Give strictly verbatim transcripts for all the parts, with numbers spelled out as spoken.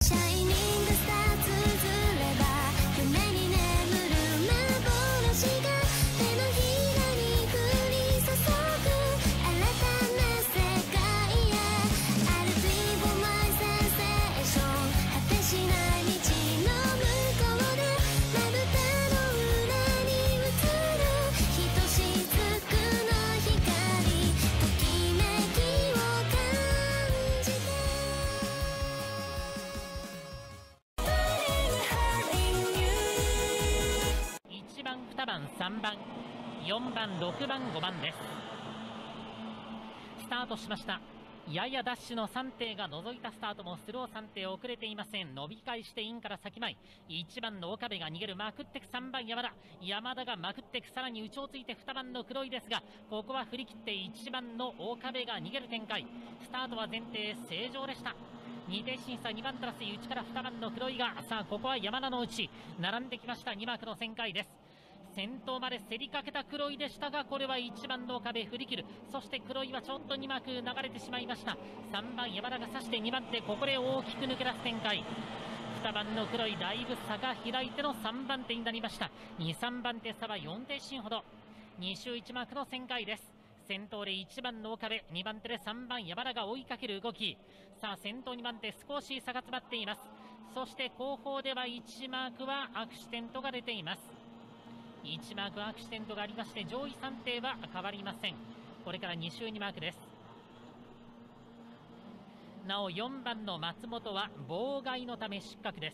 シャイニングスターつづれば夢に眠る幻が手のひらに降り注ぐ新たな世界へ I'll be for my sensation 果てしない道の向こうでまぶたの裏に映るひとしずくの光ときめきを感じていちばん、にばん、さんばん、よんばん、ろくばん、ごばんです。スタートしました。ややダッシュのさん艇が覗いたスタートもスローさん艇遅れていません。伸び返してインから先前、いちばんの岡部が逃げる、まくってくさんばん山田、山田がまくってく、さらに内をついてにばんの黒いですが、ここは振り切っていちばんの岡部が逃げる展開。スタートは前提正常でした。に艇審査にばんトラス内からにばんの黒いが、さあここは山田の内並んできました。に幕の旋回です。先頭まで競りかけた黒いでしたが、これはいちばんの岡部振り切る。そして黒いはちょっとに幕流れてしまいました。さんばん山田が差してにばん手、ここで大きく抜け出す展開。にばんの黒いだいぶ差が開いてのさんばん手になりました。に、さんばん手差はよん艇進ほど。に周いち幕の旋回です。先頭でいちばんの岡部、にばん手でさんばん山田が追いかける動き。さあ先頭にばん手少し差が詰まっています。そして後方ではいち幕はアクシデントが出ています。いちマークアクシデントがありまして、上位さん艇は変わりません。これからに周にマークです。なおよんばんの松本は妨害のため失格です。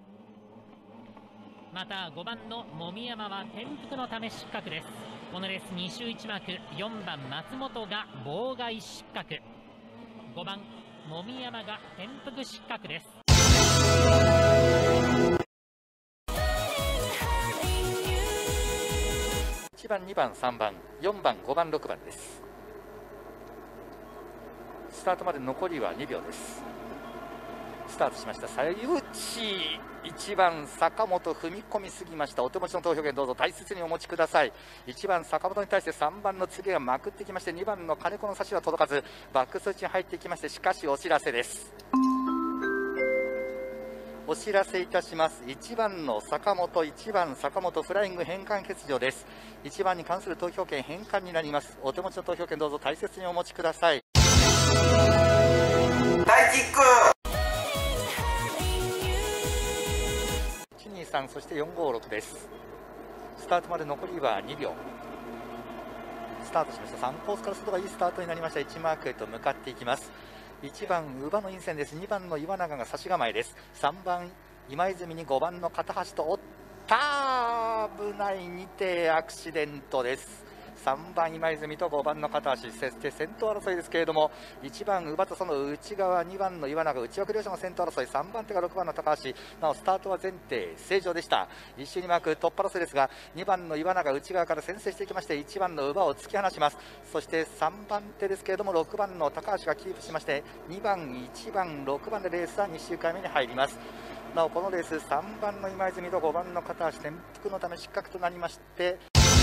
またごばんの籾山は転覆のため失格です。このレースに周いちマーク、よんばん松本が妨害失格、ごばん籾山が転覆失格です。 いちばん、にばん、さんばん、よんばん、ごばん、ろくばんです。スタートまで残りはにびょうです。スタートしました。最内いちばん坂本踏み込みすぎました。お手持ちの投票権どうぞ大切にお持ちください。いちばん坂本に対してさんばんの次がまくってきまして、にばんの金子の差しは届かずバックスイッチに入ってきまして、しかしお知らせです。お知らせいたします。いちばんの坂本、いちばん坂本フライング返還欠場です。いちばんに関する投票権返還になります。お手持ちの投票権どうぞ大切にお持ちください。 大キックいちにさん、そしてよんごろくです。スタートまで残りはにびょう。スタートしました。さんコースから外がいいスタートになりました。いちマークへと向かっていきます。いちばん、乳母の陰線です。にばんの岩永が差し構えです。さんばん、今泉にごばんの片橋と、おった危ないに艇アクシデントです。さんばん今泉とごばんの片橋、そして先頭争いですけれども、いちばん乳母とその内側、にばんの岩永、内枠両者の先頭争い、さんばん手がろくばんの高橋、なおスタートは前提正常でした。一周にマーク突破争いですが、にばんの岩永内側から先制していきまして、いちばんの乳母を突き放します。そしてさんばん手ですけれども、ろくばんの高橋がキープしまして、にばん、いちばん、ろくばんでレースはに周回目に入ります。なおこのレースさんばんの今泉とごばんの片橋、転覆のため失格となりまして、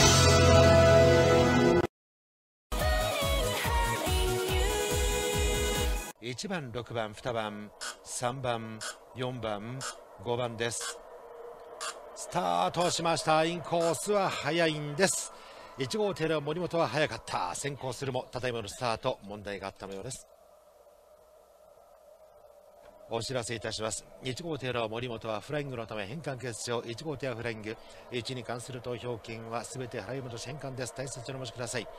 いちばん、ろくばん、にばん、さんばん、よんばん、ごばんです。スタートしました。インコースは速いんです。いち号艇の森本は速かった。先行するもただいまのスタート問題があったのようです。お知らせいたします。いち号艇の森本はフライングのため返還欠場。いち号艇はフライング。いちに関する投票権はすべて払い戻し返還です。大切にお持ちください。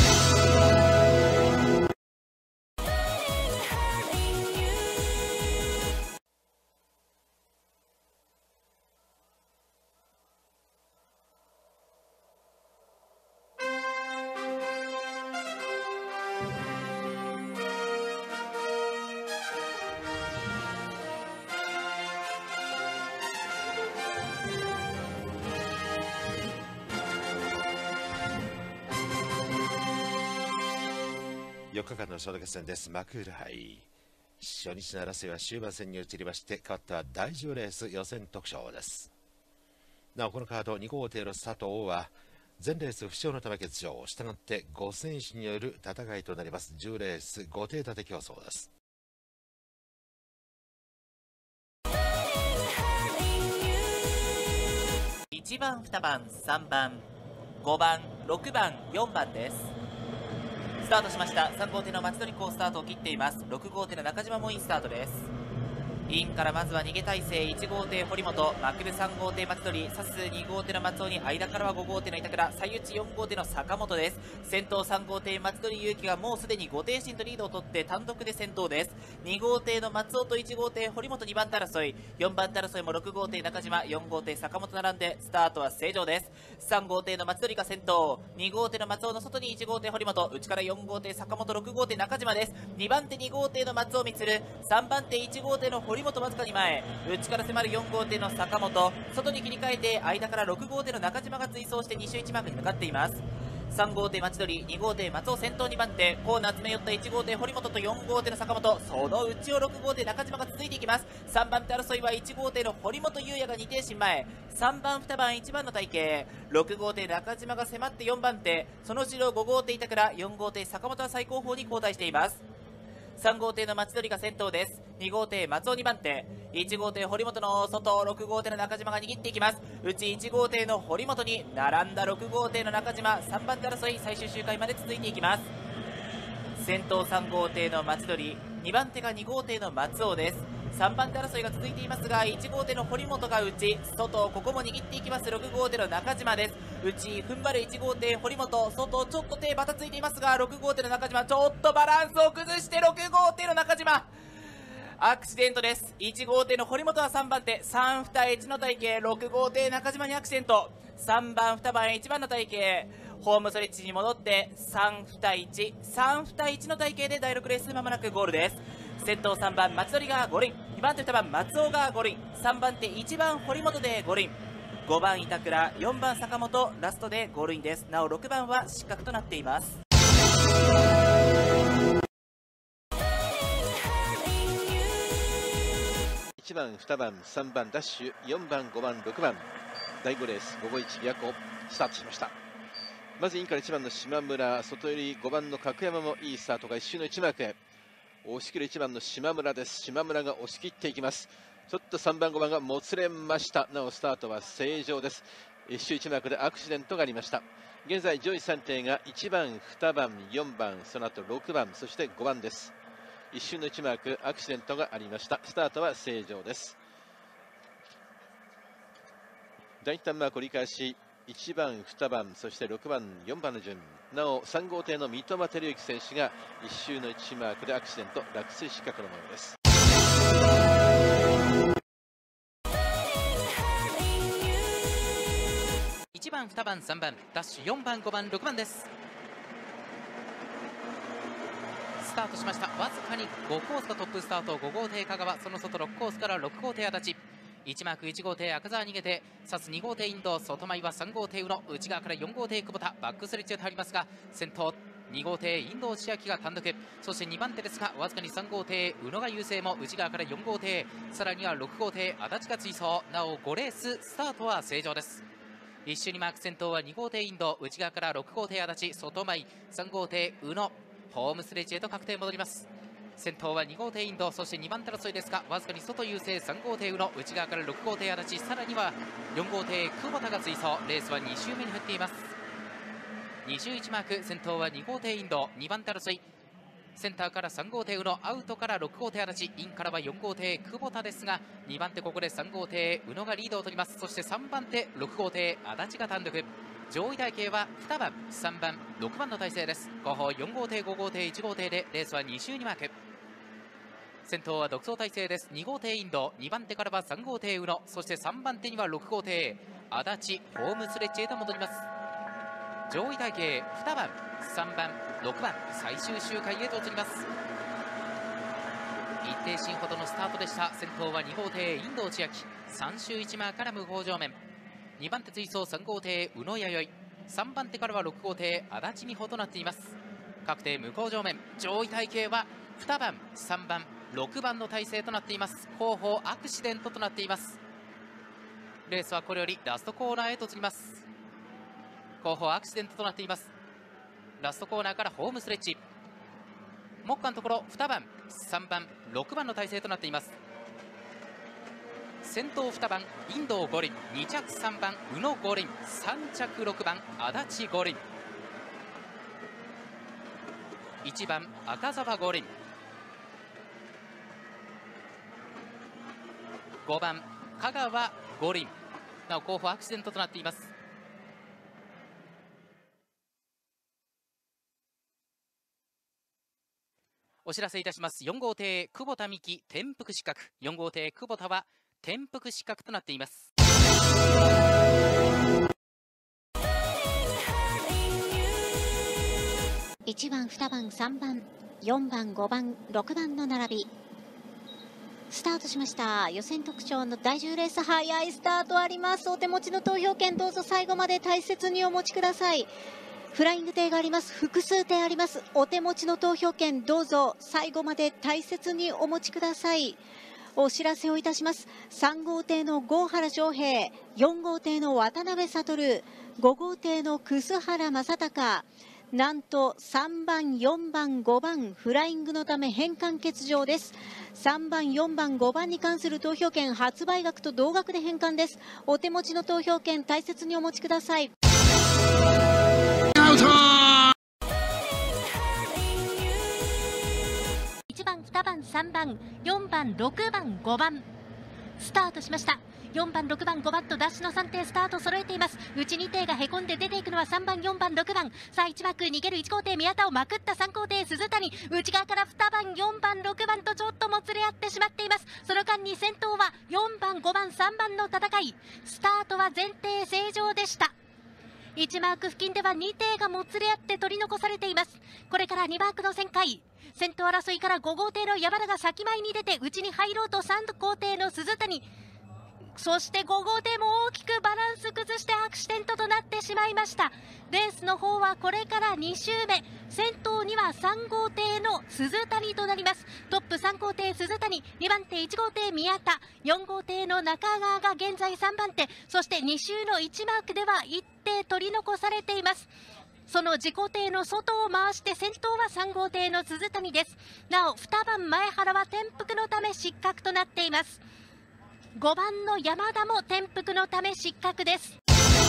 よっかかんのショート決戦です。マクール杯初日の争いは終盤戦に移りまして、変わっただいじゅうレース予選特賞です。なおこのカードに号艇の佐藤は全レース負傷のため欠場、したがってご選手による戦いとなります。じゅうレースご艇立て競争です。 いちばん、にばん、さんばん、ごばん、ろくばん、よんばんです。スタートしました。さん号艇の松鳥好スタートを切っています。ろく号艇の中島もいいスタートです。インからまずは逃げ体勢、いち号艇堀本、マクルさん号艇松鳥、サスに号艇の松尾に、間からはご号艇の板倉、最内よん号艇の坂本です。先頭さん号艇松鳥勇気がもうすでにご艇進とリードを取って単独で先頭です。に号艇の松尾といち号艇堀本にばん手争い、よんばん手争いもろく号艇中島、よん号艇坂本並んでスタートは正常です。さん号艇の松鳥が先頭、に号艇の松尾の外にいち号艇堀本、内からよん号艇坂本、ろく号艇中島です。にばん手に号艇の松尾満、さんばん手いち号艇の堀本わずかに前、内から迫るよん号艇の坂本、外に切り替えて間からろく号艇の中島が追走してに周いちマークに向かっています。さん号艇町鳥、に号艇松尾先頭にばん手、コーナー詰め寄ったいち号艇堀本とよん号艇の坂本、その内をろく号艇中島が続いていきます。さんばん手争いはいち号艇の堀本裕也がに艇進前、さんばんにばんいちばんの体型、ろく号艇中島が迫ってよんばん手、その後ろご号艇板倉、よん号艇坂本は最後方に後退しています。さん号艇の松鳥が先頭です。に号艇松尾にばん手、いち号艇堀本の外、ろく号艇の中島が握っていきます。内いち号艇の堀本に並んだろく号艇の中島、さんばん手争い最終周回まで続いていきます。先頭さん号艇の松鳥、にばん手がに号艇の松尾です。さんばん手争いが続いていますが、いち号艇の堀本が内、外、ここも握っていきますろく号艇の中島です。内、踏ん張るいち号艇堀本、外、ちょっと手バタついていますが、ろく号艇の中島、ちょっとバランスを崩してろく号艇の中島、アクシデントです。いち号艇の堀本はさんばん手、さん対いちの体型、ろく号艇中島にアクシデント、さんばんにばんいちばんの体型、ホームストレッチに戻ってさん対いち、さん対いちの体型でだいろくレースまもなくゴールです。先頭さんばん松鳥がご輪、にばん手にばん松尾がご輪、さんばん手いちばん堀本でご輪、ごばん板倉、よんばん坂本、ラストでご輪です。なおろくばんは失格となっています。 いちばん、にばん、さんばんダッシュ、よんばん、ごばん、ろくばん、だいごレースごごいち琵琶湖スタートしました。まずインからいちばんの島村、外よりごばんの角山もいいスタートが一周のいちマークへ押し切るいちばんの島村です。島村が押し切っていきます。ちょっとさんばんごばんがもつれました。なおスタートは正常です。一周いちマークでアクシデントがありました。現在上位さん艇がいちばん、にばん、よんばん、その後ろくばん、そしてごばんです。一瞬のいちマーク、アクシデントがありました。スタートは正常です。第一ターンマーク折り返し、いちばん、にばん、そしてろくばん、よんばんの順。なおさん号艇の三笘照之選手が一周のいちマークでアクシデント、落水失格の模様です。 いちばん、にばん、さんばん、ダッシュよんばん、ごばん、ろくばんです。スタートしました。わずかにごコースがトップスタート、ご号艇香川、その外ろくコースからろく号艇足立、いちマークいち号艇赤澤逃げて、さすに号艇インド、外前はさん号艇宇野、内側からよん号艇久保田、バックストレッチで入りますが、先頭に号艇インド千秋が単独、そしてにばん手ですがわずかにさん号艇宇野が優勢も、内側からよん号艇、さらにはろく号艇足立が追走。なおごレーススタートは正常です。一周にマーク先頭はに号艇インド、内側からろく号艇足立、外前さん号艇宇野、ホームストレッチへと確定戻ります。先頭はに号艇インド、そしてにばん手争いですがわずかに外優勢、さん号艇宇野、内側からろく号艇足立、さらにはよん号艇久保田が追走。レースはに周目に入っています。に周いちマーク、先頭はに号艇インド、にばん手争い、センターからさん号艇宇野、アウトからろく号艇足立、インからはよん号艇久保田ですが、にばん手ここでさん号艇宇野がリードを取ります。そしてさんばん手ろく号艇足立が単独、上位体系はにばん、さんばん、ろくばんの体勢です。後方よん号艇ご号艇いち号艇でレースはに周にマーク。先頭は独走体制です。に号艇インド、にばん手からはさん号艇宇野、そしてさんばん手にはろく号艇足立、ホームストレッチへと戻ります。上位体系にばん、さんばん、ろくばん、最終周回へと移ります。一定進ほどのスタートでした。先頭はに号艇インド千秋、さん周いちマーから無法上面、にばん手追走さん号艇宇野弥生、さんばん手からはろく号艇足立美穂となっています。確定無法上面、上位体系はにばん、さんばん、ろくばんの体勢となっています。後方アクシデントとなっています。レースはこれよりラストコーナーへと移ります。後方アクシデントとなっています。ラストコーナーからホームストレッチ、目下のところにばん、さんばん、ろくばんの体勢となっています。 先頭にばんインド五輪、に着さんばん宇野五輪、さん着ろくばん足立五輪、いちばん赤澤五輪、ごばん香川五輪。なお後方アクシデントとなっています。お知らせいたします。よん号艇久保田美希転覆失格、よん号艇久保田は転覆失格となっています。 いちばん、にばん、さんばん、よんばん、ごばん、ろくばんの並びスタートしました。予選特徴の第じゅうレース、早いスタートあります。お手持ちの投票券どうぞ最後まで大切にお持ちください。フライング艇があります。複数艇あります。お手持ちの投票券どうぞ最後まで大切にお持ちください。お知らせをいたします。さん号艇の郷原翔平、よん号艇の渡辺悟、ご号艇の楠原正孝、なんとさんばん、よんばん、ごばんフライングのため返還欠場です。さんばん、よんばん、ごばんに関する投票券発売額と同額で返還です。お手持ちの投票券大切にお持ちください。いちばん、にばん、さんばん、よんばん、ろくばん、ごばんスタートしました。よんばん、ろくばん、ごばんとダッシュのさん艇スタート揃えています。内に艇がへこんで出ていくのはさんばん、よんばん、ろくばん。さあいち枠逃げるいち号艇宮田をまくったさん号艇鈴谷、内側からにばん、よんばん、ろくばんとちょっともつれ合ってしまっています。その間に先頭はよんばん、ごばん、さんばんの戦い。スタートは前艇正常でした。いちマーク付近ではに艇がもつれ合って取り残されています。これからにマークの旋回、先頭争いからご号艇の山田が先前に出て内に入ろうとさん号艇の鈴谷、そしてご号艇も大きくバランス崩してアクシデントとなってしまいました。レースの方はこれからに周目、先頭にはさん号艇の鈴谷となります。トップさん号艇鈴谷、にばん手いち号艇宮田、よん号艇の中川が現在さんばん手、そしてに周のいちマークではいち艇取り残されています。その自己艇の外を回して先頭はさん号艇の鈴谷です。なおにばん前原は転覆のため失格となっています。ごばんの山田も転覆のため失格です。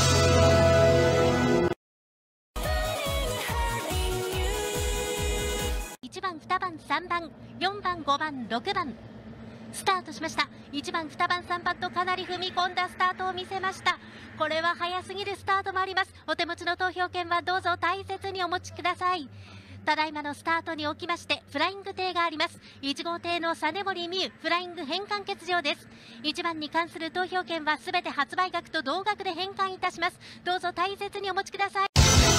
いちばん、にばん、さんばん、よんばん、ごばん、ろくばんスタートしました。いちばん、にばん、さんばんとかなり踏み込んだスタートを見せました。これは早すぎるスタートもあります。お手持ちの投票券はどうぞ大切にお持ちください。ただいまのスタートにおきましてフライング艇があります。いち号艇の実森美優、フライング返還欠場です。いちばんに関する投票券はすべて発売額と同額で返還いたします。どうぞ大切にお持ちください。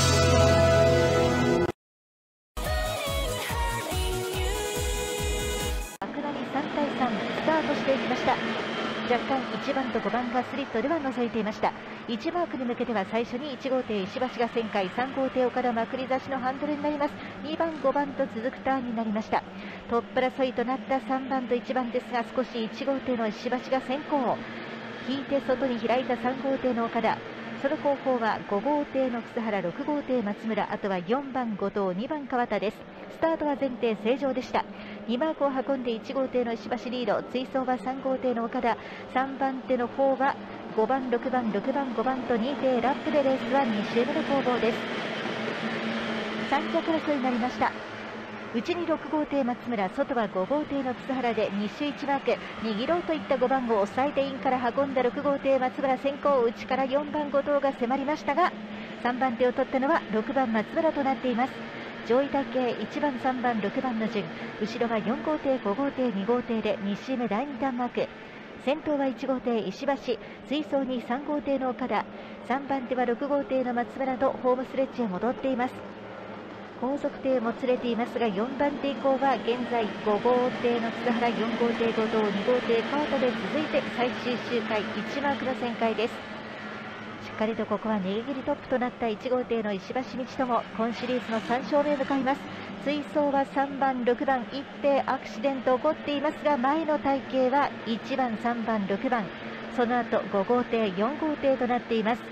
幕張さん対さんスタートしていきました。若干いちばんとごばんがスリットでは覗いていました。いちマークに向けては最初にいち号艇石橋が旋回、さん号艇岡田まくり差しのハンドルになります。にばん、ごばんと続くターンになりました。トップ争いとなったさんばんといちばんですが、少しいち号艇の石橋が先行、引いて外に開いたさん号艇の岡田、その後方はご号艇の楠原、ろく号艇松村、あとはよんばん後藤、にばん川田です。スタートは前艇正常でした。にマークを運んでいち号艇の石橋リード、追走はさん号艇の岡田、さんばん手の方はごばん、ろくばん、ろくばん、ごばんとに艇ラップでレースはに周目の攻防です。さん着争いになりました。内にろく号艇松村、外はご号艇の楠原でに周いちマーク、握ろうといったごばんを抑えてインから運んだろく号艇松村先行、内からよんばん後藤が迫りましたが、さんばん手を取ったのはろくばん松村となっています。上位体系いちばん、さんばん、ろくばんの順、後ろはよん号艇、ご号艇、に号艇でに周目だいにターンマーク、先頭はいち号艇石橋、追走にさん号艇の岡田、さんばん手はろく号艇の松村とホームスレッジへ戻っています。後続艇もつれていますが、よんばん手以降は現在ご号艇の津原、よん号艇後藤、に号艇川田で続いて最終周回いちマークの旋回です。しっかりとここは逃げ切りトップとなったいち号艇の石橋道友、今シリーズのさん勝目へ向かいます。追走はさんばん、ろくばん、いち艇アクシデント起こっていますが、前の体系はいちばん、さんばん、ろくばん、その後ご号艇、よん号艇となっています。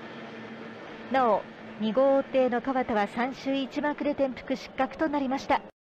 なおに号艇の川田はさん周いちマークで転覆失格となりました。